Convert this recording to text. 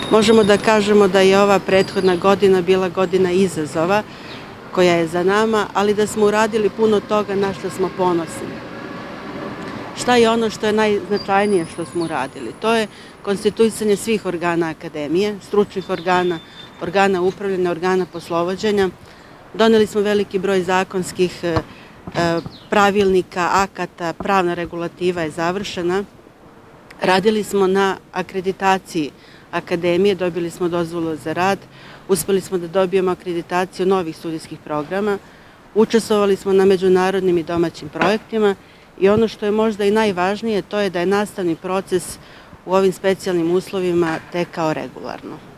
Možemo da kažemo da je ova prethodna godina bila godina izazova koja je za nama, ali da smo uradili puno toga na što smo ponosni. Šta je ono što je najznačajnije što smo uradili? To je konstituisanje svih organa akademije, stručnih organa, organa upravljanja, organa poslovođenja. Doneli smo veliki broj zakonskih pravilnika, akata, pravna regulativa je završena. Radili smo na akreditaciji akademije, dobili smo dozvolu za rad, uspeli smo da dobijemo akreditaciju novih studijskih programa, učestvovali smo na međunarodnim i domaćim projektima i ono što je možda i najvažnije, to je da je nastavni proces u ovim specijalnim uslovima tekao regularno.